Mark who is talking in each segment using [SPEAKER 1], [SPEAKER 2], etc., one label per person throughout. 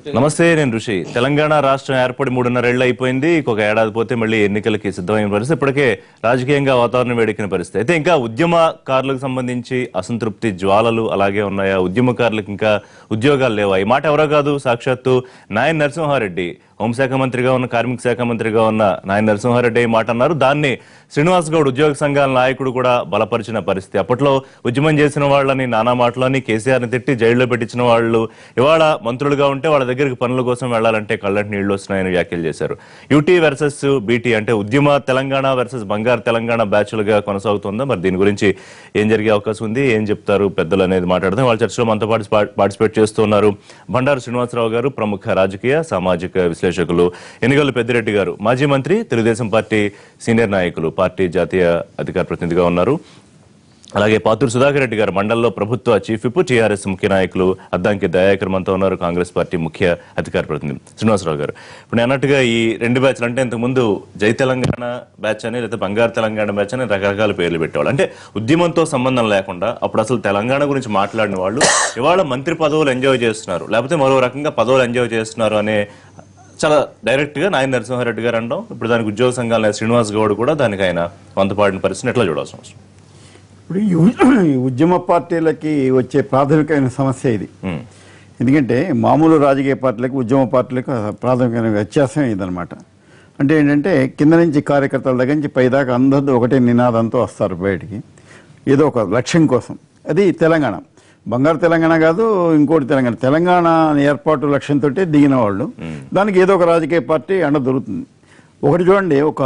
[SPEAKER 1] నమస్తే, నేను ఋషి. తెలంగాణ రాష్ట్రం ఏర్పడి 3.5 ఏళ్లు అయిపోయింది. ఇంకొక ఏడాది పోతే మళ్ళీ ఎన్నికలకి సిద్ధమైన పరిస్థితి. ఇప్పటికే రాజకీయంగా వాతావరణం వేడెక్కిన పరిస్థితి. అయితే ఇంకా ఉద్యమకారులకు సంబంధించి అసంతృప్తి జ్వాలలు అలాగే ఉన్నాయా? ఉద్యమకారులకు ఇంకా ఉద్యోగాలు లేవా? ఈ మాట ఎవరో కాదు, సాక్షాత్తు నాయన్ నరసింహారెడ్డి, హోంశాఖ మంత్రిగా ఉన్న, కార్మిక శాఖ మంత్రిగా ఉన్న నాయన్ నరసింహారెడ్డి మాట అన్నారు. దాన్ని శ్రీనివాస్ గౌడ్, ఉద్యోగ సంఘాల నాయకుడు కూడా బలపరిచిన పరిస్థితి. అప్పట్లో ఉద్యమం చేసిన వాళ్ళని నానా మాటలని, కేసీఆర్ని తిట్టి జైల్లో పెట్టించిన వాళ్ళు ఇవాళ మంత్రులుగా ఉంటే వాళ్ళ దగ్గరికి పనుల కోసం వెళ్లాలంటే కళ్ళంటి నీళ్లు వస్తున్నాయని వ్యాఖ్యలు చేశారు. యూటీ వర్సెస్ బీటీ అంటే ఉద్యమ తెలంగాణ వర్సెస్ బంగారు తెలంగాణ బ్యాచ్లుగా కొనసాగుతుందా? మరి దీని గురించి ఏం జరిగే అవకాశం ఉంది, ఏం చెప్తారు పెద్దలు అనేది మాట్లాడదాం. వాళ్ళ చర్చలో మనతో పార్టిసిపేట్ చేస్తున్నారు బండారు శ్రీనివాసరావు గారు, ప్రముఖ రాజకీయ సామాజిక విశ్లేషకులు; ఎన్నికల పెద్దిరెడ్డి గారు, మాజీ మంత్రి, తెలుగుదేశం పార్టీ సీనియర్ నాయకులు, పార్టీ జాతీయ అధికార ప్రతినిధిగా ఉన్నారు; అలాగే పాతూరు సుధాకర్ రెడ్డి గారు, మండలంలో ప్రభుత్వ చీఫ్ విప్, టీఆర్ఎస్ ముఖ్య నాయకులు; అద్దంకి దయాకర్ మనతో ఉన్నారు, కాంగ్రెస్ పార్టీ ముఖ్య అధికార ప్రతినిధి. శ్రీనివాసరావు గారు, ఇప్పుడు నేను అన్నట్టుగా ఈ రెండు బ్యాచ్లు అంటే ఇంతకుముందు జై తెలంగాణ బ్యాచ్ అని, లేదా బంగారు తెలంగాణ బ్యాచ్ అని రకరకాల పేర్లు పెట్టేవాళ్ళు. అంటే ఉద్యమంతో సంబంధం లేకుండా అప్పుడు అసలు తెలంగాణ గురించి మాట్లాడిన వాళ్ళు ఇవాళ మంత్రి పదవులు ఎంజాయ్ చేస్తున్నారు, లేకపోతే మరో రకంగా పదవులు ఎంజాయ్ చేస్తున్నారు అనే చాలా డైరెక్ట్ గా నాయన్ నరసింహారెడ్డి గారు అనడం. ఇప్పుడు దానికి ఉద్యోగ సంఘాల శ్రీనివాస్ గౌడ్ కూడా దానికి ఆయన వంతపాడిన పరిస్థితిని ఎట్లా చూడాల్సిన అవసరం?
[SPEAKER 2] ఇప్పుడు ఈ ఉద్యమ పార్టీలకి వచ్చే ప్రాథమికమైన సమస్య ఇది. ఎందుకంటే మామూలు రాజకీయ పార్టీలకు, ఉద్యమ పార్టీలకు ప్రాథమికమైన వ్యత్యాసం ఇదనమాట. అంటే ఏంటంటే కింద నుంచి కార్యకర్తల దగ్గర నుంచి పైదాకా అందరూ ఒకటే నినాదంతో వస్తారు బయటికి, ఏదో ఒక లక్ష్యం కోసం. అది తెలంగాణ, బంగారు తెలంగాణ కాదు, ఇంకోటి తెలంగాణ. తెలంగాణ ఏర్పాటు లక్ష్యంతో దిగిన వాళ్ళు, దానికి ఏదో ఒక రాజకీయ పార్టీ అండ దొరుకుతుంది. ఒకటి చూడండి, ఒక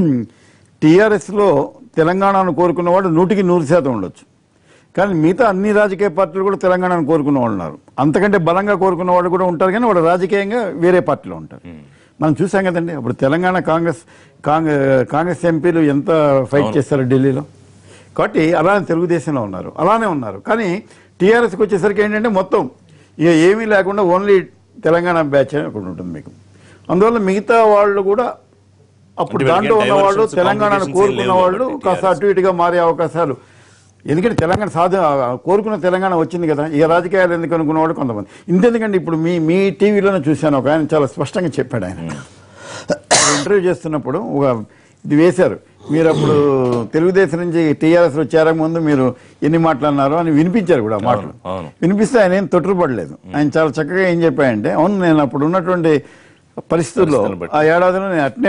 [SPEAKER 2] టీఆర్ఎస్లో తెలంగాణను కోరుకున్నవాడు 100% ఉండొచ్చు, కానీ మిగతా అన్ని రాజకీయ పార్టీలు కూడా తెలంగాణను కోరుకున్న వాళ్ళు ఉన్నారు. అంతకంటే బలంగా కోరుకున్న వాళ్ళు కూడా ఉంటారు, కానీ వాళ్ళు రాజకీయంగా వేరే పార్టీలో ఉంటారు. మనం చూసాం కదండి, అప్పుడు తెలంగాణ కాంగ్రెస్ ఎంపీలు ఎంత ఫైట్ చేస్తారు ఢిల్లీలో. కాబట్టి అలానే తెలుగుదేశంలో ఉన్నారు, అలానే ఉన్నారు. కానీ టీఆర్ఎస్కి వచ్చేసరికి ఏంటంటే మొత్తం ఇక ఏమీ లేకుండా ఓన్లీ తెలంగాణ బ్యాచ్ అని ఒకటి ఉంటుంది మీకు. అందువల్ల మిగతా వాళ్ళు కూడా అప్పుడు దాంట్లో ఉన్నవాళ్ళు, తెలంగాణను కోరుకున్న వాళ్ళు కాస్త అటు ఇటుగా మారే అవకాశాలు. ఎందుకంటే తెలంగాణ కోరుకున్న తెలంగాణ వచ్చింది కదా, ఇక రాజకీయాలు ఎందుకు అనుకున్నవాడు కొంతమంది. ఇంతెందుకంటే ఇప్పుడు మీ టీవీలోనే చూశాను, ఒక ఆయన చాలా స్పష్టంగా చెప్పాడు. ఆయన ఇంటర్వ్యూ చేస్తున్నప్పుడు ఒక ఇది వేశారు, మీరు అప్పుడు తెలుగుదేశం నుంచి టీఆర్ఎస్లో చేరకముందు మీరు ఎన్ని మాటలు అని వినిపించారు కూడా. మాటలు వినిపిస్తే ఆయన ఏం తొట్టుపడలేదు. ఆయన చాలా చక్కగా ఏం చెప్పాయంటే, అవును నేను అప్పుడు ఉన్నటువంటి పరిస్థితుల్లో ఆ ఏడాదిలో నేను అట్నే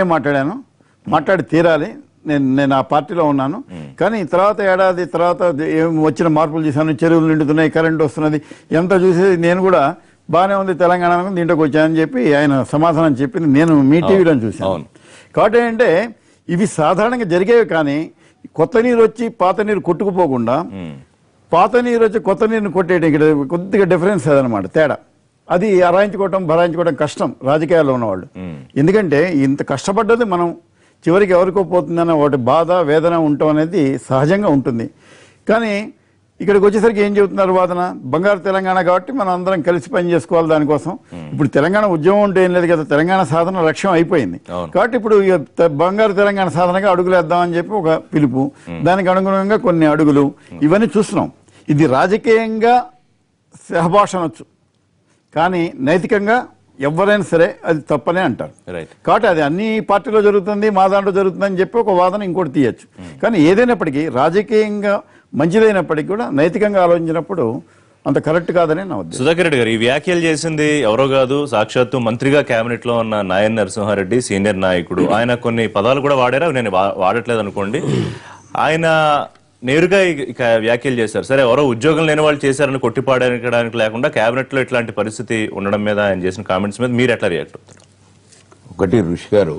[SPEAKER 2] మాట్లాడి తీరాలి, నేను ఆ పార్టీలో ఉన్నాను. కానీ తర్వాత ఏడాది తర్వాత వచ్చిన మార్పులు చేశాను, చెరువులు నిండుతున్నాయి, కరెంట్ వస్తున్నది, ఎంత చూసేది నేను కూడా బాగానే ఉంది తెలంగాణ, దీంట్లోకి వచ్చానని చెప్పి ఆయన సమాధానం చెప్పింది నేను మీ టీవీలో చూశాను. కాబట్టి ఏంటంటే ఇవి సాధారణంగా జరిగేవి, కానీ కొత్త నీరు వచ్చి పాత నీరు కొట్టుకుపోకుండా పాత నీరు వచ్చి కొత్త నీరుని కొట్టేయడం ఇక్కడ కొద్దిగా డిఫరెన్స్ అదనమాట, తేడా. అది భరాయించుకోవడం కష్టం రాజకీయాల్లో ఉన్నవాళ్ళు. ఎందుకంటే ఇంత కష్టపడ్డది మనం చివరికి ఎవరికో పోతుందన్న ఒకటి బాధ, వేదన ఉండటం అనేది సహజంగా ఉంటుంది. కానీ ఇక్కడికి వచ్చేసరికి ఏం చెబుతున్నారు వాదన, బంగారు తెలంగాణ కాబట్టి మనం అందరం కలిసి పని చేసుకోవాలి దానికోసం. ఇప్పుడు తెలంగాణ ఉద్యమం ఉంటే ఏం లేదు కదా, తెలంగాణ సాధన లక్ష్యం అయిపోయింది. కాబట్టి ఇప్పుడు బంగారు తెలంగాణ సాధనగా అడుగులేద్దామని చెప్పి ఒక పిలుపు, దానికి అనుగుణంగా కొన్ని అడుగులు, ఇవన్నీ చూస్తున్నాం. ఇది రాజకీయంగా సహభాషణొచ్చు, కానీ నైతికంగా ఎవరైనా సరే అది తప్పనే అంటారు. కాబట్టి అది అన్ని పార్టీలో జరుగుతుంది, మా దాంట్లో జరుగుతుందని చెప్పి ఒక వాదన ఇంకోటి తీయచ్చు. కానీ ఏదైనప్పటికీ రాజకీయంగా మంచిదైనప్పటికీ కూడా నైతికంగా ఆలోచించినప్పుడు అంత కరెక్ట్ కాదని నా ఉద్దేశం.
[SPEAKER 1] సుధాకర్ రెడ్డి గారు, ఈ వ్యాఖ్యలు చేసింది ఎవరో కాదు, సాక్షాత్తు మంత్రిగా కేబినెట్ లో ఉన్న నాయన్ నరసింహారెడ్డి, సీనియర్ నాయకుడు. ఆయన కొన్ని పదాలు కూడా వాడారు, నేను వాడట్లేదు అనుకోండి. ఆయన నేరుగా ఇక వ్యాఖ్యలు చేశారు. సరే, ఎవరో ఉద్యోగం లేని వాళ్ళు చేశారని కొట్టిపాడడానికి లేకుండా కేబినెట్ లో ఇట్లాంటి పరిస్థితి ఉండడం మీద ఆయన చేసిన కామెంట్స్ మీద మీరు ఎట్లా రియాక్ట్ అవుతారు?
[SPEAKER 3] ఒకటి, ఋషి గారు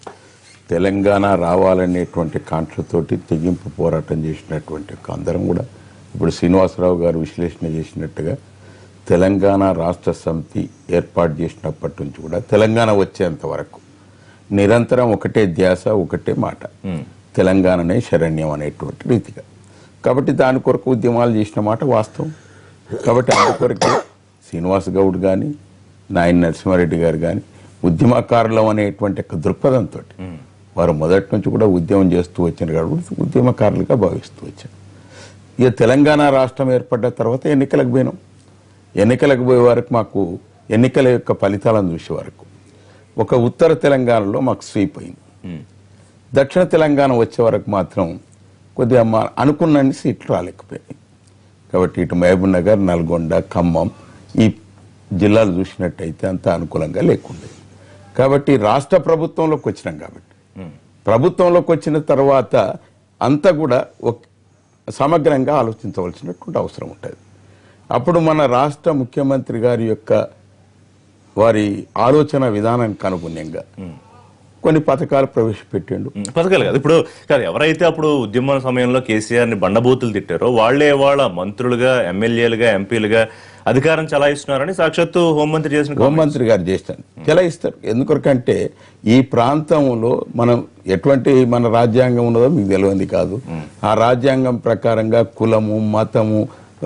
[SPEAKER 3] తెలంగాణ రావాలనేటువంటి కాంక్షతోటి తెగింపు పోరాటం చేసినటువంటి అందరం కూడా ఇప్పుడు శ్రీనివాసరావు గారు విశ్లేషణ చేసినట్టుగా తెలంగాణ రాష్ట్ర సమితి ఏర్పాటు చేసినప్పటి నుంచి కూడా తెలంగాణ వచ్చేంత వరకు నిరంతరం ఒకటే ధ్యాస, ఒకటే మాట, తెలంగాణనే శరణ్యం అనేటువంటి రీతిగా. కాబట్టి దాని కొరకు ఉద్యమాలు చేసిన మాట వాస్తవం. కాబట్టి అందుకొరకే శ్రీనివాస్ గౌడ్ కానీ, నాయన్ నరసింహారెడ్డి గారు కానీ ఉద్యమకారులం అనేటువంటి దృక్పథంతో వారు మొదటి నుంచి కూడా ఉద్యమం చేస్తూ వచ్చిన కాబట్టి ఉద్యమకారులుగా భావిస్తూ వచ్చారు. ఇక తెలంగాణ రాష్ట్రం ఏర్పడ్డ తర్వాత ఎన్నికలకు పోయినాం. ఎన్నికలకు పోయే వరకు మాకు ఎన్నికల యొక్క ఫలితాలను చూసే వరకు ఒక ఉత్తర తెలంగాణలో మాకు స్వీప్ అయింది. దక్షిణ తెలంగాణ వచ్చే వరకు మాత్రం కొద్దిగా అనుకున్నన్ని సీట్లు రాలేకపోయాయి. కాబట్టి ఇటు మహబూబ్ నగర్, నల్గొండ, ఖమ్మం ఈ జిల్లాలు చూసినట్టయితే అంత అనుకూలంగా లేకుండే. కాబట్టి రాష్ట్ర ప్రభుత్వంలోకి వచ్చినాం. కాబట్టి ప్రభుత్వంలోకి వచ్చిన తర్వాత అంతా కూడా సమగ్రంగా ఆలోచించవలసినటువంటి అవసరం ఉంటుంది. అప్పుడు మన రాష్ట్ర ముఖ్యమంత్రి గారి యొక్క వారి ఆలోచన విధానానికి అనుగుణంగా కొన్ని పథకాలు ప్రవేశపెట్టిండు.
[SPEAKER 1] పథకాలు కాదు ఇప్పుడు కాదు, ఎవరైతే అప్పుడు ఉద్యమ సమయంలో కేసీఆర్ ని బండబూతులు తిట్టారో వాళ్లే వాళ్ళ మంత్రులుగా, ఎమ్మెల్యేలుగా, ఎంపీలుగా అధికారం చలాయిస్తున్నారని సాక్షాత్తు హోంమంత్రి
[SPEAKER 3] గారు చేస్తారు, చలాయిస్తారు. ఎందుకంటే ఈ ప్రాంతంలో మనం ఎటువంటి మన రాజ్యాంగం ఉన్నదో మీకు తెలియంది కాదు. ఆ రాజ్యాంగం ప్రకారంగా కులము, మతము,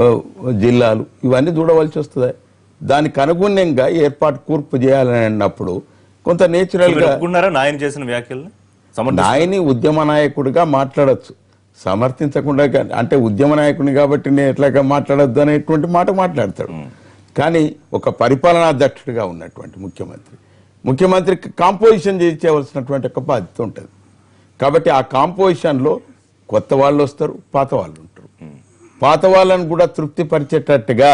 [SPEAKER 3] జిల్లాలు ఇవన్నీ చూడవలసి వస్తుంది. దానికి అనుగుణంగా ఏర్పాటు కూర్పు చేయాలని అన్నప్పుడు కొంత నేచురల్ గా
[SPEAKER 1] నాయన చేసిన వ్యాఖ్యలు
[SPEAKER 3] నాయని ఉద్యమ నాయకుడిగా మాట్లాడచ్చు, సమర్థించకుండా. అంటే ఉద్యమ నాయకుడిని కాబట్టి నేను ఎట్లాగా మాట్లాడద్దు అనేటువంటి మాట మాట్లాడతాడు. కానీ ఒక పరిపాలనాధ్యక్షుడిగా ఉన్నటువంటి ముఖ్యమంత్రికి కాంపోజిషన్ చేయవలసినటువంటి ఒక బాధ్యత ఉంటుంది. కాబట్టి ఆ కాంపోజిషన్లో కొత్త వాళ్ళు వస్తారు, పాత వాళ్ళు ఉంటారు. పాత వాళ్ళని కూడా తృప్తిపరిచేటట్టుగా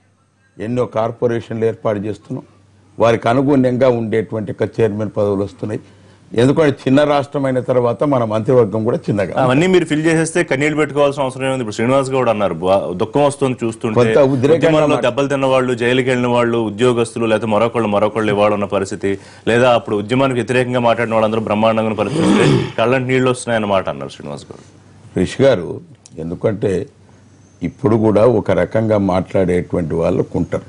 [SPEAKER 3] ఎన్నో కార్పొరేషన్లు ఏర్పాటు చేస్తున్నాం. వారికి అనుగుణంగా ఉండేటువంటి చైర్మన్ పదవులు వస్తున్నాయి. ఎందుకంటే చిన్న రాష్ట్రం అయిన తర్వాత మన మంత్రివర్గం కూడా చిన్నగా.
[SPEAKER 1] అవన్నీ మీరు ఫిల్ చేసేస్తే కన్నీళ్లు పెట్టుకోవాల్సిన అవసరం ఏముంది? ఇప్పుడు శ్రీనివాస్ గౌడ్ అన్నారు దుఃఖం వస్తుంది చూస్తుంటే, ఉద్యమాల్లో దెబ్బలు తిన్న వాళ్ళు, జైలుకి వెళ్ళిన వాళ్ళు, ఉద్యోగస్తులు, లేదా మరొకళ్ళు ఇవాళ ఉన్న పరిస్థితి, లేదా అప్పుడు ఉద్యమానికి వ్యతిరేకంగా మాట్లాడిన వాళ్ళందరూ బ్రహ్మాండంగా పరిస్థితి, కళ్ళంటి నీళ్లు వస్తున్నాయన్నమాట అన్నారు శ్రీనివాస్ గౌడ్.
[SPEAKER 3] రిషి గారు ఎందుకంటే ఇప్పుడు కూడా ఒక రకంగా మాట్లాడేటువంటి వాళ్ళు ఉంటారు.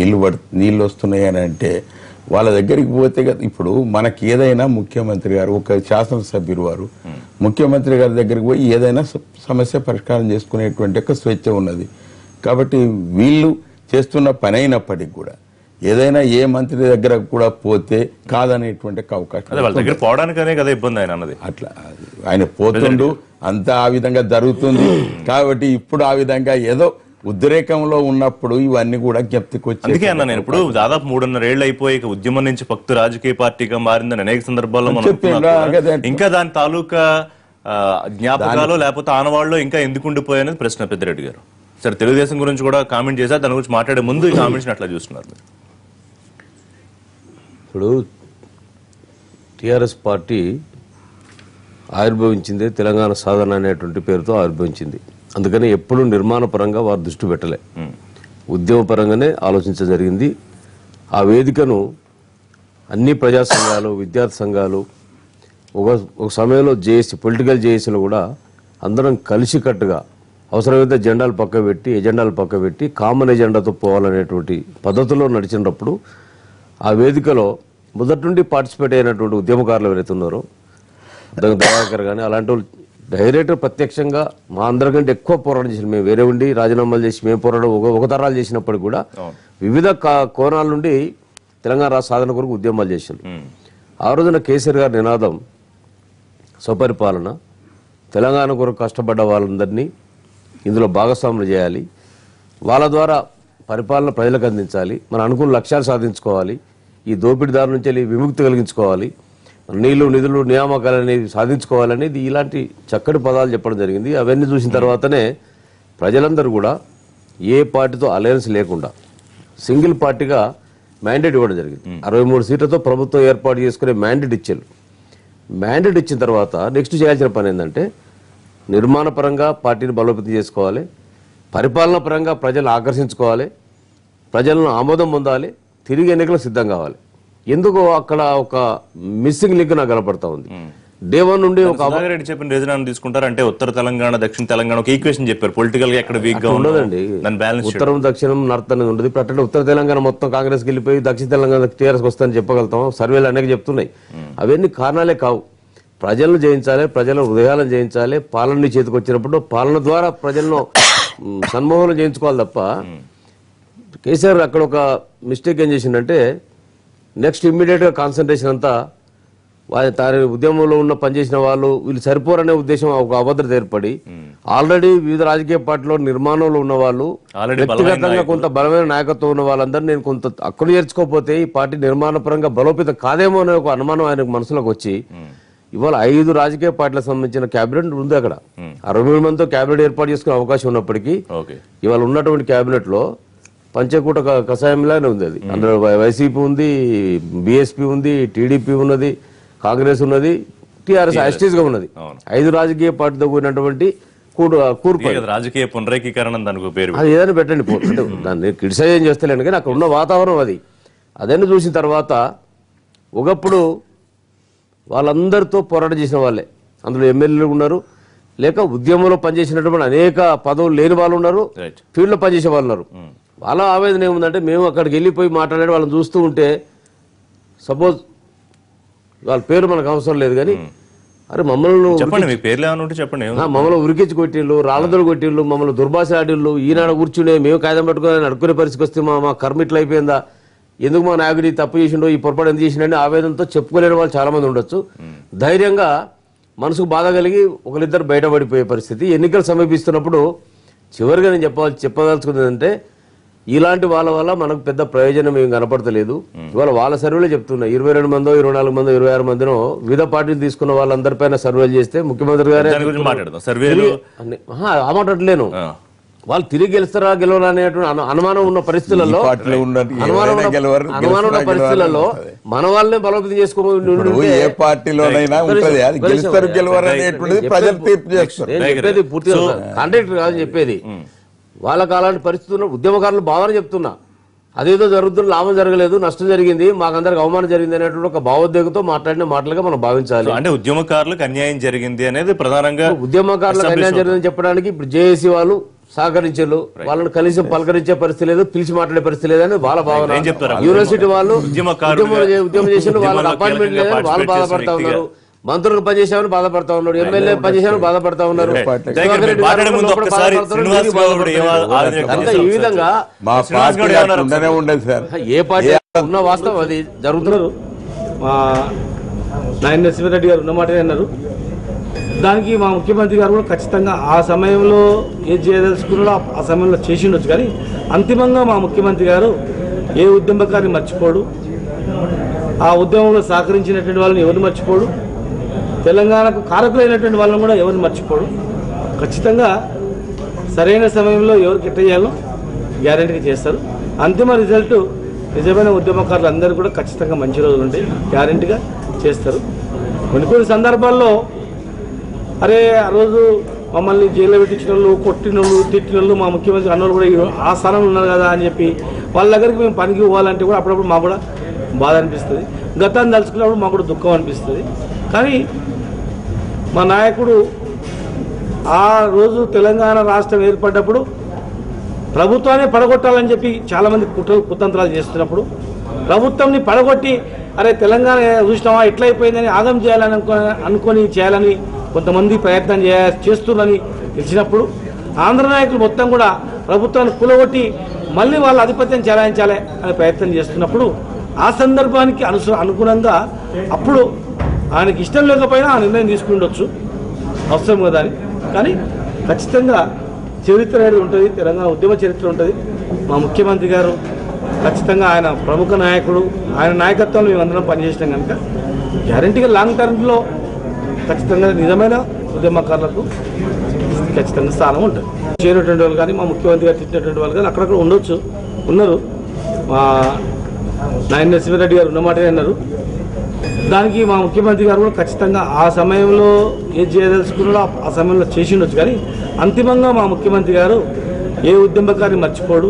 [SPEAKER 3] నీళ్లు వస్తున్నాయి అని అంటే వాళ్ళ దగ్గరికి పోతే కదా. ఇప్పుడు మనకి ఏదైనా ముఖ్యమంత్రి గారు, ఒక శాసనసభ్యులు వారు ముఖ్యమంత్రి గారి దగ్గరికి పోయి ఏదైనా సమస్య పరిష్కారం చేసుకునేటువంటి ఒక స్వేచ్ఛ ఉన్నది. కాబట్టి వీళ్ళు చేస్తున్న పని అయినప్పటికీ కూడా ఏదైనా ఏ మంత్రి దగ్గర కూడా పోతే కాదనేటువంటి అవకాశం
[SPEAKER 1] వాళ్ళ దగ్గర పోవడానికనే కదా ఇబ్బంది ఆయన అన్నది.
[SPEAKER 3] అట్లా ఆయన పోతుండు, అంతా ఆ విధంగా జరుగుతుంది. కాబట్టి ఇప్పుడు ఆ విధంగా ఏదో ఉద్రేకంలో ఉన్నప్పుడు ఇవన్నీ కూడా జ్ఞప్తికి వచ్చి.
[SPEAKER 1] అందుకే అన్న నేను ఇప్పుడు దాదాపు 3.5 ఏళ్ళు అయిపోయి ఉద్యమం నుంచి పక్తు రాజకీయ పార్టీగా మారిందని అనేక సందర్భాల్లో మనం ఇంకా దాని తాలూకా జ్ఞాపకాలు లేకపోతే ఆనవాళ్ళు ఇంకా ఎందుకు ఉండిపోయాయనేది ప్రశ్న పెద్దిరెడ్డి గారు. సరే, తెలుగుదేశం గురించి కూడా కామెంట్ చేశారు, దాని గురించి మాట్లాడే ముందు ఈ కామెంట్స్ అట్లా చూస్తున్నారు.
[SPEAKER 4] ఇప్పుడు టిఆర్ఎస్ పార్టీ ఆవిర్భవించింది తెలంగాణ సాధన అనేటువంటి పేరుతో ఆవిర్భవించింది. అందుకని ఎప్పుడు నిర్మాణపరంగా వారు దృష్టి పెట్టలే, ఉద్యమపరంగానే ఆలోచించడం జరిగింది. ఆ వేదికను అన్ని ప్రజా సంఘాలు, విద్యార్థి సంఘాలు, ఒక సమయంలో జేఏసీ, పొలిటికల్ జేఏసీలో కూడా అందరం కలిసికట్టుగా అవసరమైతే జెండాలు పక్క పెట్టి, ఎజెండాలు పక్క పెట్టి కామన్ ఎజెండాతో పోవాలనేటువంటి పద్ధతిలో నడిచినప్పుడు ఆ వేదికలో మొదటి నుండి పార్టిసిపేట్ అయినటువంటి ఉద్యమకారులు ఎవరైతే ఉన్నారో దయాకర్ కానీ అలాంటి వాళ్ళు డైరెక్ట్ ప్రత్యక్షంగా మా అందరికంటే ఎక్కువ పోరాటం చేసిన, మేము వేరే ఉండి రాజీనామాలు చేసి మేము పోరాటం ఒక తరాలు చేసినప్పటికీ కూడా వివిధ కోణాల నుండి తెలంగాణ రాష్ట్ర సాధన కొరకు ఉద్యమాలు చేశారు. ఆ రోజున కేసీఆర్ గారి నినాదం స్వపరిపాలన, తెలంగాణ కొరకు కష్టపడ్డ వాళ్ళందరినీ ఇందులో భాగస్వాములు చేయాలి, వాళ్ళ ద్వారా పరిపాలన ప్రజలకు అందించాలి, మన అనుకున్న లక్ష్యాలు సాధించుకోవాలి, ఈ దోపిడీదారు నుంచి విముక్తి కలిగించుకోవాలి, నీళ్లు, నిధులు, నియామకాలు అనేవి సాధించుకోవాలనేది ఇలాంటి చక్కటి పదాలు చెప్పడం జరిగింది. అవన్నీ చూసిన తర్వాతనే ప్రజలందరూ కూడా ఏ పార్టీతో అలయన్స్ లేకుండా సింగిల్ పార్టీగా మ్యాండేట్ ఇవ్వడం జరిగింది. 63 సీట్లతో ప్రభుత్వం ఏర్పాటు చేసుకునే మ్యాండేట్ ఇచ్చారు. మ్యాండేట్ ఇచ్చిన తర్వాత నెక్స్ట్ చేయాల్సిన పని ఏంటంటే నిర్మాణ పరంగా పార్టీని బలోపేతం చేసుకోవాలి, పరిపాలన పరంగా ప్రజలను ఆకర్షించుకోవాలి, ప్రజలను ఆమోదం పొందాలి, తిరిగి ఎన్నికలకు సిద్ధం కావాలి. ఎందుకో అక్కడ ఒక మిస్సింగ్ లింక్ నాకు కనపడతా ఉంది. డే 1 నుండి ఒక
[SPEAKER 1] రెడ్డి చెప్పిన రీజన్ తీసుకుంటారు అంటే ఉత్తర తెలంగాణ, దక్షిణ తెలంగాణ ఒక ఈక్వేషన్ చెప్పారు, పొలిటికల్ గా ఎక్కడ వీక్ గా
[SPEAKER 4] ఉండదండి. ఉత్తరం, దక్షిణం, నార్త్ అనేది ఉండదు. ఇప్పుడు అట్లా ఉత్తర తెలంగాణ మొత్తం కాంగ్రెస్ కి వెళ్ళిపోయి దక్షిణ తెలంగాణ టీఆర్ఎస్ వస్తుందని చెప్పగలుగుతాం. సర్వేలు అనేక చెప్తున్నాయి. అవన్నీ కారణాలే కావు. ప్రజలను జయించాలి, ప్రజల హృదయాలను జయించాలి. పాలన చేతికి వచ్చినప్పుడు పాలన ద్వారా ప్రజలను సన్మోహనం చేయించుకోవాలి తప్ప కేసీఆర్ అక్కడ ఒక మిస్టేక్ ఏం చేసిందంటే నెక్స్ట్ ఇమ్మీడియట్ గా కాన్సన్ట్రేషన్ అంతా తాను ఉద్యమంలో ఉన్న పనిచేసిన వాళ్ళు వీళ్ళు సరిపోరనే ఉద్దేశం ఒక అభద్రత ఏర్పడి ఆల్రెడీ వివిధ రాజకీయ పార్టీలో నిర్మాణంలో ఉన్న వాళ్ళు వ్యక్తిగతంగా కొంత బలమైన నాయకత్వం ఉన్న వాళ్ళందరూ నేను కొంత అక్కడ చేర్చుకోకపోతే ఈ పార్టీ నిర్మాణ పరంగా బలోపేతం కాదేమో అనే ఒక అనుమానం ఆయన మనసులోకి వచ్చి ఇవాళ 5 రాజకీయ పార్టీలకు సంబంధించిన కేబినెట్ ఉంది. అక్కడ 63 మందితో కేబినెట్ ఏర్పాటు చేసుకునే అవకాశం ఉన్నప్పటికీ ఇవాళ ఉన్నటువంటి కేబినెట్ లో పంచకూట కషాయంలానే ఉంది. అది అందులో వైసీపీ ఉంది, బీఎస్పీ ఉంది, టీడీపీ ఉన్నది, కాంగ్రెస్ ఉన్నది, టీఆర్ఎస్ యాస్టీస్ గా ఉన్నది. 5 రాజకీయ పార్టీతో కూడినటువంటి కూర్పు
[SPEAKER 1] రాజకీయ పునరేకీకరణ దానికి పేరు
[SPEAKER 4] అది ఏదైనా పెట్టండి. అంటే దాన్ని క్రిటిసైజ్ ఏం చేస్తలేను కానీ అక్కడ ఉన్న వాతావరణం అది. అదన్నీ చూసిన తర్వాత ఒకప్పుడు వాళ్ళందరితో పోరాటం చేసిన వాళ్ళే అందులో ఎమ్మెల్యేలు ఉన్నారు, లేక ఉద్యమంలో పనిచేసినటువంటి అనేక పదవులు లేని వాళ్ళు ఉన్నారు, ఫీల్డ్ లో పనిచేసే వాళ్ళు ఉన్నారు. వాళ్ళ ఆవేదన ఏముందంటే మేము అక్కడికి వెళ్ళిపోయి మాట్లాడే వాళ్ళని చూస్తూ ఉంటే సపోజ్ వాళ్ళ పేరు మనకు అవసరం లేదు కానీ అరే మమ్మల్ని మమ్మల్ని ఉరికించి కొట్టిళ్ళు, రాళ్ళదొలు కొట్టిళ్ళు, మమ్మల్ని దుర్భాష ఆడిళ్ళు, ఈనాడు కూర్చునే మేము కాగితం పట్టుకుని అడుక్కునే పరిస్థితికి వస్తే మా కర్మ ఇట్లా అయిపోయిందా, ఎందుకు మా నాయకుడి తప్పు చేసిండో, ఈ పొరపాటు ఎందుకు చేసిండని ఆవేదనతో చెప్పుకోలేని వాళ్ళు చాలా మంది ఉండొచ్చు. ధైర్యంగా మనసుకు బాధ కలిగి ఒకరిద్దరు బయటపడిపోయే పరిస్థితి. ఎన్నికలు సమీపిస్తున్నప్పుడు చివరిగా నేను చెప్పదలుచుకున్నది అంటే ఇలాంటి వాళ్ళ వల్ల మనకు పెద్ద ప్రయోజనం ఏం కనపడతలేదు. ఇవాళ వాళ్ళ సర్వేలో చెప్తున్నా 22 మందో 24 మందో 26 మందినో వివిధ పార్టీలు తీసుకున్న వాళ్ళందరిపైన సర్వేలు చేస్తే ముఖ్యమంత్రి గారే ఆ మాట అట్లేను వాళ్ళు తిరిగి గెలుస్తారా గెలవరా అనేటువంటి అనుమానం ఉన్న పరిస్థితులలో మన వాళ్ళనే బలోపేతం చెప్పేది పూర్తిగా కాంట్రాక్టర్ కాదని చెప్పేది. వాళ్ళకి అలాంటి పరిస్థితుల్లో ఉద్యమకారులు బాగా చెప్తున్నా అదేదో జరుగుతున్న లాభం జరగలేదు, నష్టం జరిగింది, మాకందరికి అవమానం జరిగింది అనేటువంటి ఒక భావోద్వేగంతో మాట్లాడిన మాటలుగా మనం భావించాలి.
[SPEAKER 1] అంటే ఉద్యమకారులకు అన్యాయం జరిగింది అనేది ప్రధానంగా
[SPEAKER 4] ఉద్యమకారులకు అన్యాయం జరిగిందని చెప్పడానికి ఇప్పుడు జేఏసీ వాళ్ళు సహకరించారు, వాళ్ళని కనీసం పలకరించే పరిస్థితి లేదు, పిలిచి మాట్లాడే పరిస్థితి లేదని వాళ్ళ భావన. యూనివర్సిటీ వాళ్ళు ఉద్యమం చేసిన వాళ్ళకి అపాయింట్మెంట్ లేదని వాళ్ళు బాధపడతా ఉన్నారు, మంత్రులు పనిచేసామని బాధపడతా ఉన్నాడు, ఎమ్మెల్యే పనిచేసామని బాధపడతా ఉన్నారు. ఈ విధంగా ఏ పార్టీ ఉన్న వాస్తవం అది జరుగుతున్నారు. నాయన నరసింహారెడ్డి గారు ఉన్నమాటనే అన్నారు. దానికి మా ముఖ్యమంత్రి గారు కూడా ఖచ్చితంగా ఆ సమయంలో ఏది చేయదలుచుకున్నాడో ఆ సమయంలో చేసి ఉండొచ్చు. కానీ అంతిమంగా మా ముఖ్యమంత్రి గారు ఏ ఉద్యమకారిని మర్చిపోడు, ఆ ఉద్యమంలో సహకరించినటువంటి వాళ్ళని ఎవరు మర్చిపోడు, తెలంగాణకు కారకులైనటువంటి వాళ్ళని కూడా ఎవరిని మర్చిపోడు. ఖచ్చితంగా సరైన సమయంలో ఎవరికి ఎట్ట చేయాలో గ్యారెంటీగా చేస్తారు. అంతిమ రిజల్ట్ నిజమైన ఉద్యమకారులు అందరూ కూడా ఖచ్చితంగా మంచి రోజులు ఉంటాయి, గ్యారెంటీగా చేస్తారు. కొన్ని సందర్భాల్లో అరే ఆ రోజు మమ్మల్ని జైల్లో పెట్టించిన వాళ్ళు, కొట్టిన వాళ్ళు, తిట్టిన వాళ్ళు, మా ముఖ్యమంత్రి అన్నోళ్ళు కూడా ఆ స్థానంలో ఉన్నారు కదా అని చెప్పి వాళ్ళ దగ్గరికి మేము పనికి పోవాలంటే కూడా అప్పుడప్పుడు మాకు కూడా బాధ అనిపిస్తుంది, గతాన్ని తలుచుకున్నప్పుడు మాకు కూడా దుఃఖం అనిపిస్తుంది. కానీ మా నాయకుడు ఆ రోజు తెలంగాణ రాష్ట్రం ఏర్పడ్డప్పుడు ప్రభుత్వాన్ని పడగొట్టాలని చెప్పి చాలామంది కుతంత్రాలు చేస్తున్నప్పుడు ప్రభుత్వంని పడగొట్టి అరే తెలంగాణ చూసినావా ఎట్లయిపోయిందని ఆగం చేయాలని అనుకొని చేయాలని కొంతమంది ప్రయత్నం చేస్తున్నారని తెలిసినప్పుడు ఆంధ్ర నాయకులు మొత్తం కూడా ప్రభుత్వాన్ని కూలగొట్టి మళ్ళీ వాళ్ళ ఆధిపత్యం చెలాయించాలి అనే ప్రయత్నం చేస్తున్నప్పుడు ఆ సందర్భానికి అనుగుణంగా అప్పుడు ఆయనకి ఇష్టం లేకపోయినా ఆ నిర్ణయం తీసుకుండొచ్చు, అవసరం కదా అని. కానీ ఖచ్చితంగా చరిత్ర అనేది ఉంటుంది, తెలంగాణ ఉద్యమ చరిత్ర ఉంటుంది. మా ముఖ్యమంత్రి గారు ఖచ్చితంగా ఆయన ప్రముఖ నాయకుడు, ఆయన నాయకత్వంలో మేమందరం పనిచేసినాం కనుక గ్యారంటీగా లాంగ్ టర్మ్లో ఖచ్చితంగా నిజమైన ఉద్యమకారులకు ఖచ్చితంగా స్థానం ఉంటుంది. చేరినటువంటి వాళ్ళు కానీ మా ముఖ్యమంత్రి గారు తిట్టినటువంటి వాళ్ళు కానీ అక్కడక్కడ ఉన్నారు. మా నాయన నరసింహారెడ్డి గారు ఉన్నమాటనే అన్నారు. దానికి మా ముఖ్యమంత్రి గారు కూడా ఖచ్చితంగా ఆ సమయంలో ఏది చేయదలుచుకున్నాడో ఆ సమయంలో చేసి ఉండొచ్చు. కానీ అంతిమంగా మా ముఖ్యమంత్రి గారు ఏ ఉద్యమకారిని మర్చిపోడు,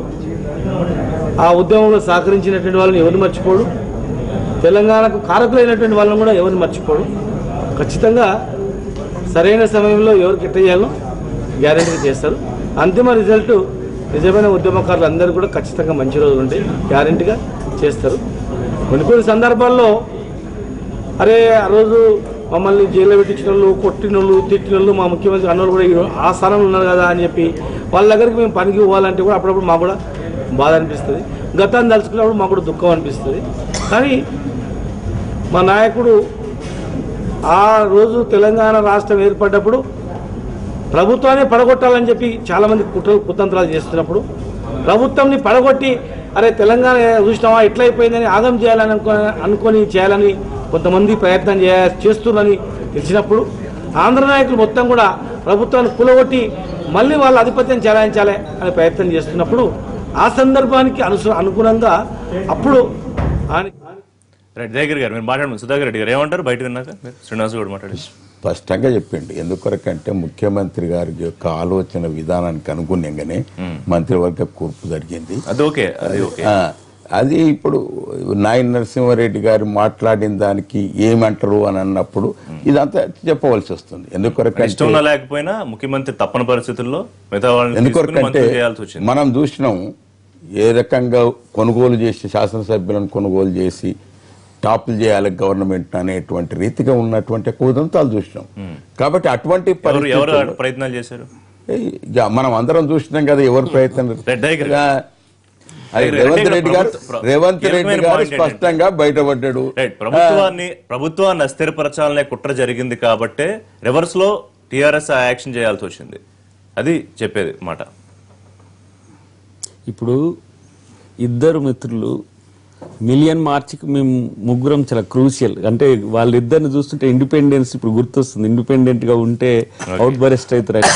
[SPEAKER 4] ఆ ఉద్యమంలో సహకరించినటువంటి వాళ్ళని ఎవరిని మర్చిపోడు, తెలంగాణకు కారకులైనటువంటి వాళ్ళని కూడా ఎవరిని మర్చిపోడు. ఖచ్చితంగా సరైన సమయంలో ఎవరికి ఎట్ట చేయాలో గ్యారెంటీగా చేస్తారు. అంతిమ రిజల్ట్ నిజమైన ఉద్యమకారులు అందరూ కూడా ఖచ్చితంగా మంచి రోజులు ఉంటాయి, గ్యారెంటీగా చేస్తారు. కొన్ని సందర్భాల్లో అరే ఆ రోజు మమ్మల్ని జైల్లో పెట్టించిన వాళ్ళు, కొట్టిన వాళ్ళు, తిట్టిన వాళ్ళు, మా ముఖ్యమంత్రి అన్నోళ్ళు కూడా ఆ స్థానంలో ఉన్నారు కదా అని చెప్పి వాళ్ళ దగ్గరికి మేము పనికి పోవాలంటే కూడా అప్పుడప్పుడు మాకు కూడా బాధ అనిపిస్తుంది, గతాన్ని తలుచుకున్నప్పుడు మాకు కూడా దుఃఖం అనిపిస్తుంది. కానీ మా నాయకుడు
[SPEAKER 5] ఆ రోజు తెలంగాణ రాష్ట్రం ఏర్పడ్డప్పుడు ప్రభుత్వాన్ని పడగొట్టాలని చెప్పి చాలామంది కుతంత్రాలు చేస్తున్నప్పుడు ప్రభుత్వంని పడగొట్టి అరే తెలంగాణ చూసినావా ఎట్లయిపోయిందని ఆగం చేయాలని అనుకొని చేయాలని కొంతమంది ప్రయత్నం చేస్తున్నారని తెలిసినప్పుడు ఆంధ్ర నాయకులు మొత్తం కూడా ప్రభుత్వాన్ని కూలగొట్టి మళ్ళీ వాళ్ళ ఆధిపత్యం చెలాయించాలి అనే ప్రయత్నం చేస్తున్నప్పుడు ఆ సందర్భానికి అనుగుణంగా అప్పుడు
[SPEAKER 1] రైట్ దయాకర్ గారు మీరు మాట్లాడండి. సుధాకర్ రెడ్డి గారు ఏమంటారు బయట విన్నాక? శ్రీనివాస్ గౌడ్ మాట్లాడి
[SPEAKER 3] స్పష్టంగా చెప్పిండి. ఎందుకొరకంటే ముఖ్యమంత్రి గారి యొక్క ఆలోచన విధానానికి అనుగుణంగానే మంత్రివర్గ కూర్పు జరిగింది.
[SPEAKER 1] అది ఓకే, అది ఓకే.
[SPEAKER 3] అది ఇప్పుడు నాయన నరసింహారెడ్డి గారు మాట్లాడిన దానికి ఏమంటారు అని అన్నప్పుడు ఇదంతా చెప్పవలసి వస్తుంది.
[SPEAKER 1] ఎందుకొరకంటే లేకపోయినా ముఖ్యమంత్రి తప్పని పరిస్థితుల్లో
[SPEAKER 3] ఎందుకొరకంటే మనం చూసినాం ఏ రకంగా కొనుగోలు చేసి శాసనసభ్యులను కొనుగోలు చేసి టాపులు చేయాలి గవర్నమెంట్ అనేటువంటి రీతిగా ఉన్నటువంటి కుదంతాలు చూసినాం. కాబట్టి అటువంటి
[SPEAKER 1] ప్రయత్నాలు చేశారు
[SPEAKER 3] మనం అందరం చూసినాం కదా. ఎవరు ప్రయత్నం రేవంత్ రెడ్డి గారు స్పష్టంగా బయటపడ్డాడు.
[SPEAKER 1] ప్రభుత్వాన్ని అస్థిరపరచాలనే కుట్ర జరిగింది కాబట్టే రివర్స్ లో టిఆర్ఎస్ యాక్షన్ చేయాల్సి వచ్చింది. అది చెప్పేది మాట.
[SPEAKER 6] ఇప్పుడు ఇద్దరు మిత్రులు మిలియన్ మార్చ్కి మేము ముగ్గురం చాలా క్రూషియల్. అంటే వాళ్ళిద్దరిని చూస్తుంటే ఇండిపెండెన్స్ ఇప్పుడు గుర్తొస్తుంది. ఇండిపెండెంట్ గా ఉంటే అవుట్ బరెస్ట్ అవుతారు.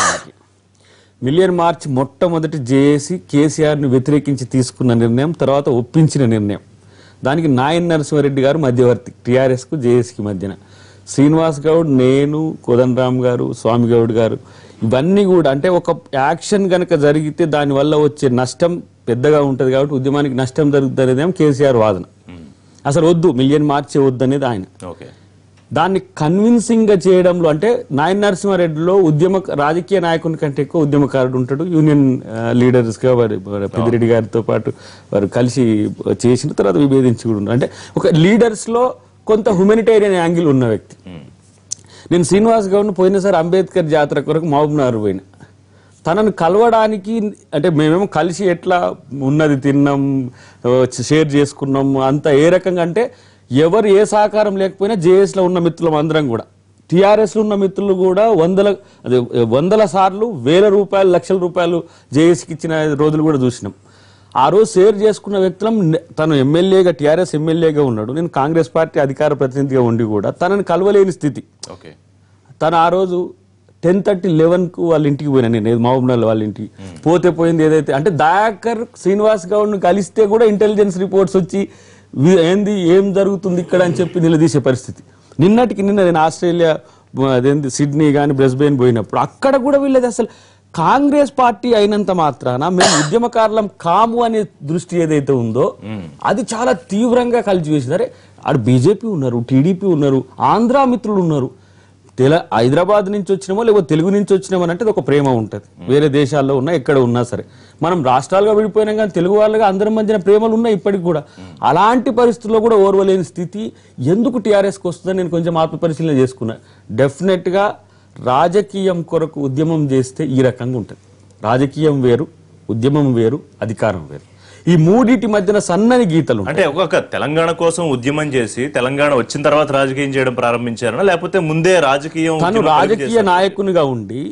[SPEAKER 6] మిలియన్ మార్చ్ మొట్టమొదటి జేఏసీ కేసీఆర్ని వ్యతిరేకించి తీసుకున్న నిర్ణయం, తర్వాత ఒప్పించిన నిర్ణయం. దానికి నాయన నరసింహారెడ్డి గారు మధ్యవర్తి టీఆర్ఎస్కు జేఏసీకి మధ్యన. శ్రీనివాస్ గౌడ్, నేను, కోదండరామ్ గారు, స్వామి గౌడ్ గారు, ఇవన్నీ కూడా అంటే ఒక యాక్షన్ కనుక జరిగితే దానివల్ల వచ్చే నష్టం పెద్దగా ఉంటుంది కాబట్టి ఉద్యమానికి నష్టం జరుగుతుంది అనేదేమో కేసీఆర్ వాదన. అసలు వద్దు, మిలియన్ మార్చే వద్దు అనేది ఆయన. దాన్ని కన్విన్సింగ్ గా చేయడంలో అంటే నాయన నరసింహారెడ్డిలో రాజకీయ నాయకుని కంటే ఎక్కువ ఉద్యమకారుడు ఉంటాడు. యూనియన్ లీడర్స్ గా పెద్దిరెడ్డి గారితో పాటు వారు కలిసి చేసిన తర్వాత విభేదించి కూడా ఉన్నారు. అంటే ఒక లీడర్స్ లో కొంత హ్యూమనిటేరియన్ యాంగిల్ ఉన్న వ్యక్తి. నేను శ్రీనివాస్ గౌడ్ను పోయినసారి అంబేద్కర్ జాతర కొరకు మహబూబ్నగర్ పోయినా. తనను కలవడానికి అంటే మేమేమో కలిసి ఎట్లా ఉన్నది తిన్నాం, షేర్ చేసుకున్నాం, అంతా ఏ రకంగా అంటే ఎవరు ఏ సహకారం లేకపోయినా జేఎస్లో ఉన్న మిత్రులం అందరం కూడా, టీఆర్ఎస్లో ఉన్న మిత్రులు కూడా వందల సార్లు వేల రూపాయలు, లక్షల రూపాయలు జేఎస్కి ఇచ్చిన రోజులు కూడా చూసినాం. ఆ రోజు షేర్ చేసుకున్న వ్యక్తులం తను ఎమ్మెల్యేగా, టీఆర్ఎస్ ఎమ్మెల్యేగా ఉన్నాడు, నేను కాంగ్రెస్ పార్టీ అధికార ప్రతినిధిగా ఉండి కూడా తనని కలవలేని స్థితి. తను ఆ రోజు 10:30, 11కు వాళ్ళ ఇంటికి పోయినా, నేను మహబూబ్నగర్ వాళ్ళ ఇంటికి పోతే పోయింది ఏదైతే అంటే దయాకర్ శ్రీనివాస్ గౌడ్ను కలిస్తే కూడా ఇంటెలిజెన్స్ రిపోర్ట్స్ వచ్చి ఏం జరుగుతుంది ఇక్కడ అని చెప్పి నిలదీసే పరిస్థితి. నిన్న నేను ఆస్ట్రేలియా సిడ్నీ కానీ బ్రిస్బేన్ పోయినప్పుడు అక్కడ కూడా వీళ్ళది అసలు కాంగ్రెస్ పార్టీ అయినంత మాత్రాన మేము ఉద్యమకారులం కాము అనే దృష్టి ఏదైతే ఉందో అది చాలా తీవ్రంగా కలిసివేసింది. అరే అటు బీజేపీ ఉన్నారు, టీడీపీ ఉన్నారు, ఆంధ్ర మిత్రులు ఉన్నారు, హైదరాబాద్ నుంచి వచ్చినామో లేకపోతే తెలుగు నుంచి వచ్చినామో అంటే ఒక ప్రేమ ఉంటుంది. వేరే దేశాల్లో ఉన్నా ఎక్కడ ఉన్నా సరే మనం రాష్ట్రాలుగా విడిపోయినాం కానీ తెలుగు వాళ్ళగా అందరి మధ్యన ప్రేమలు ఉన్నాయి ఇప్పటికి కూడా. అలాంటి పరిస్థితుల్లో కూడా ఓర్వలేని స్థితి ఎందుకు టీఆర్ఎస్కి వస్తుందని నేను కొంచెం ఆత్మపరిశీలన చేసుకున్నా. డెఫినెట్గా రాజకీయం కొరకు ఉద్యమం చేస్తే ఈ రకంగా ఉంటుంది. రాజకీయం వేరు, ఉద్యమం వేరు, అధికారం వేరు. ఈ మూడిటి మధ్యన సన్నని గీతలు
[SPEAKER 1] అంటే ఒక్కొక్క తెలంగాణ కోసం ఉద్యమం చేసి తెలంగాణ వచ్చిన తర్వాత రాజకీయం చేయడం ప్రారంభించారనా లేకపోతే ముందే
[SPEAKER 6] తను రాజకీయ నాయకునిగా ఉండి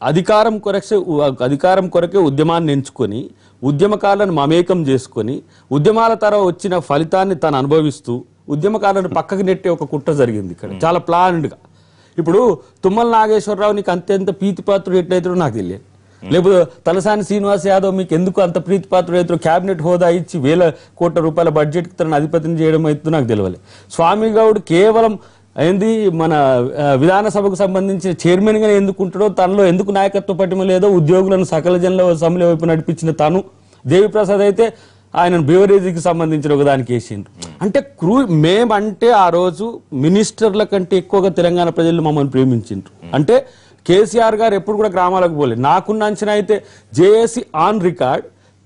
[SPEAKER 6] అధికారం కొరకే ఉద్యమాన్ని ఎంచుకొని ఉద్యమకారులను మమేకం చేసుకొని ఉద్యమాల తర్వాత వచ్చిన ఫలితాన్ని తను అనుభవిస్తూ ఉద్యమకారులను పక్కకు నెట్టే ఒక కుట్ర జరిగింది ఇక్కడ చాలా ప్లాన్డ్ గా. ఇప్పుడు తుమ్మల నాగేశ్వరరావు నీకు అంతెంత ప్రీతిపాత్రుడు ఎట్లయితాడో నాకు తెలియదు, లేకపోతే తలసాని శ్రీనివాస్ యాదవ్ మీకు ఎందుకు అంత ప్రీతిపాత్రుడు అవుతారో క్యాబినెట్ హోదా ఇచ్చి వేల కోట్ల రూపాయల బడ్జెట్కి తనను అధిపతిని చేయడం అవుతుందో నాకు తెలియదు. స్వామి గౌడ్ కేవలం మన విధానసభకు సంబంధించిన చైర్మన్ గా ఎందుకుంటాడో, తనలో ఎందుకు నాయకత్వ పటిమ లేదో, ఉద్యోగులను సకల జనుల అసెంబ్లీ వైపు నడిపించిన తాను, దేవిప్రసాద్ అయితే ఆయన బ్యూవరేజీకి సంబంధించిన ఒకదానికి వేసిండ్రు. అంటే మేమంటే ఆ రోజు మినిస్టర్ల కంటే ఎక్కువగా తెలంగాణ ప్రజలు మమ్మల్ని ప్రేమించిండ్రు. అంటే కేసీఆర్ గారు ఎప్పుడు కూడా గ్రామాలకు పోలేదు. నాకున్న అంచనా అయితే జేఏసీ ఆన్ రికార్డ్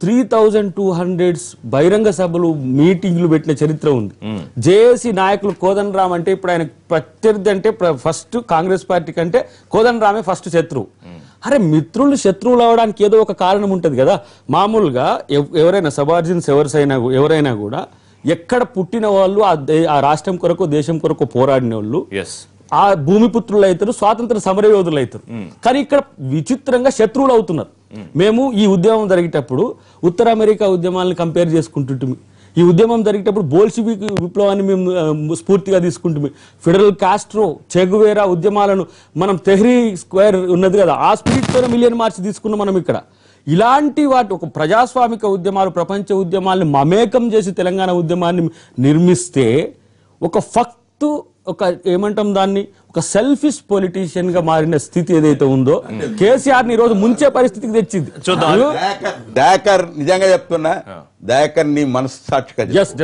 [SPEAKER 6] 3200 బహిరంగ సభలు మీటింగ్లు పెట్టిన చరిత్ర ఉంది. జేఏసీ నాయకులు కోదండరామ్ అంటే ఇప్పుడు ఆయన ప్రత్యర్థి అంటే ఫస్ట్ కాంగ్రెస్ పార్టీ కంటే కోదండరామే ఫస్ట్ శత్రువు. అరే మిత్రులు శత్రువులు అవడానికి ఏదో ఒక కారణం ఉంటుంది కదా. మామూలుగా ఎవరైనా సబార్జిన్స్ ఎవరైనా కూడా ఎక్కడ పుట్టిన వాళ్ళు ఆ రాష్ట్రం కొరకు దేశం కొరకు పోరాడిన వాళ్ళు ఆ భూమిపుత్రులు అవుతారు, స్వాతంత్ర సమరయోధులు అవుతారు. కానీ ఇక్కడ విచిత్రంగా శత్రువులు అవుతున్నారు. మేము ఈ ఉద్యమం జరిగేటప్పుడు ఉత్తర అమెరికా ఉద్యమాలను కంపేర్ చేసుకుంటుంటే, ఈ ఉద్యమం జరిగేటప్పుడు బోల్షివిక్ విప్లవాన్ని మేము స్ఫూర్తిగా తీసుకుంటుంది. ఫిడరల్ కాస్ట్రో, చెగువేరా ఉద్యమాలను మనం తెహ్రీ స్క్వేర్ ఉన్నది కదా, ఆ స్పిరిట్తో మిలియన్ మార్చ్ తీసుకున్నాం మనం. ఇక్కడ ఇలాంటి వాటి ఒక ప్రజాస్వామిక ఉద్యమాలు, ప్రపంచ ఉద్యమాలను మమేకం చేసి తెలంగాణ ఉద్యమాన్ని నిర్మిస్తే ఒక ఒక ఏమంటాం దాన్ని, ఒక సెల్ఫిష్ పొలిటీషియన్ గా మారిన స్థితి ఏదైతే ఉందో కేసీఆర్ ని ఈరోజు ముంచే పరిస్థితికి తెచ్చింది.
[SPEAKER 3] దయాకర్ నిజంగా చెప్తున్నా, దయాకర్ నీ మనస్సాక్షిగా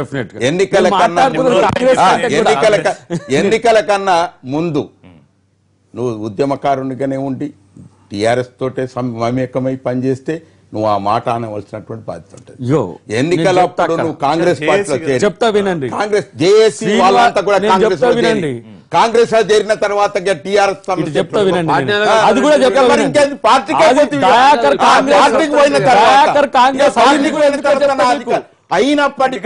[SPEAKER 3] ఎన్నికల కన్నా ముందు నువ్వు ఉద్యమకారునిగానే ఉండి టిఆర్ఎస్ తోటే మమేకమై పనిచేస్తే నువ్వు ఆ మాట అనవలసినటువంటి బాధ్యత ఉంటుంది. ఎన్నికలప్పుడు నువ్వు కాంగ్రెస్ పార్టీలో
[SPEAKER 6] చెప్తా వినండి,
[SPEAKER 3] కాంగ్రెస్ జేఏసీ వాళ్ళంతా కూడా కాంగ్రెస్ వినండి, కాంగ్రెస్ లో చేరిన తర్వాత టిఆర్ఎస్
[SPEAKER 6] చెప్తా వినండి, అది కూడా
[SPEAKER 3] అయినప్పటికీ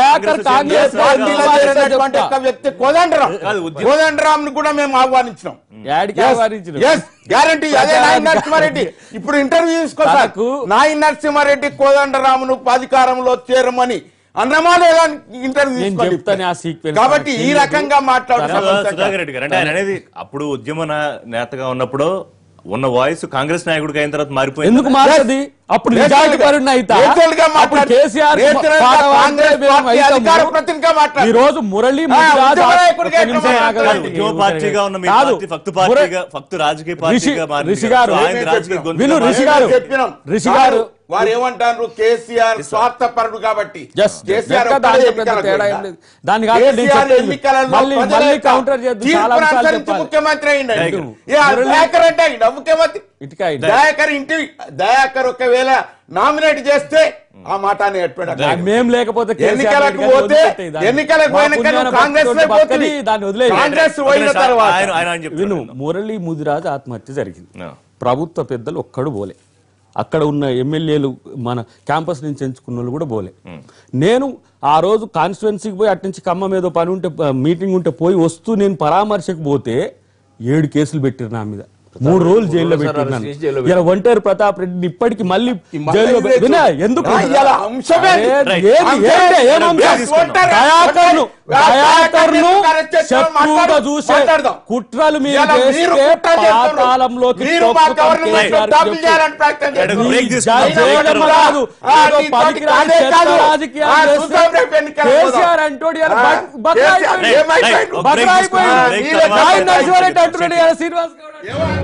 [SPEAKER 3] వ్యక్తి కోదండరామ్ ను కూడా మేము ఆహ్వానించినాం. గ్యారంటీ అదే నాయన నరసింహారెడ్డి ఇప్పుడు ఇంటర్వ్యూ తీసుకో, నాయన నరసింహారెడ్డి కోదండరామును అధికారంలో చేరమని అన్నమా లేదా ఇంటర్వ్యూ తీసుకోండి. కాబట్టి ఈ రకంగా
[SPEAKER 1] సుధాకర్ రెడ్డి గారు అంటే ఆయన అనేది అప్పుడు ఉద్యమ నేతగా ఉన్నప్పుడు ఉన్న వాయిస్ కాంగ్రెస్ నాయకుడికి అయిన తర్వాత మారిపోయింది.
[SPEAKER 6] ఎందుకు మారది? అప్పుడు ఈ రోజు మురళీ
[SPEAKER 1] పార్టీగా ఉన్న రాజకీయ
[SPEAKER 3] రిషి గారు వారు ఏమంటారు, కేసీఆర్ స్వార్థపరుడు కాబట్టి ముఖ్యమంత్రి అయింది. దయాకర్ ఇంటి దయాకర్ ఒకవేళ నామినేట్ చేస్తే ఆ మాట
[SPEAKER 6] మేము లేకపోతే
[SPEAKER 3] ఎన్నికలకు పోతే ఎన్నికలకు
[SPEAKER 6] మురళీ ముదిరాజ్ ఆత్మహత్య జరిగింది. ప్రభుత్వ పెద్దలు ఒక్కడు పోలే, అక్కడ ఉన్న ఎమ్మెల్యేలు మన క్యాంపస్ నుంచి ఎంచుకున్న వాళ్ళు కూడా పోలే. నేను ఆ రోజు కాన్స్టిట్యున్సీకి పోయి అటు నుంచి ఖమ్మం ఏదో పని ఉంటే మీటింగ్ ఉంటే పోయి వస్తూ నేను పరామర్శకు పోతే 7 కేసులు పెట్టారు నా మీద, 3 రోజులు జైల్లో పెట్టినాను. ఇలా ఒంటేరు ప్రతాప్ రెడ్డిని ఇప్పటికి మళ్ళీ జైల్లో ఎందుకు చూసే కుట్రలు మీరు పాతాళంలోకి కేసీఆర్ అంటోడి బక్రా అయిపోయింది శ్రీనివాస్ గౌడ్.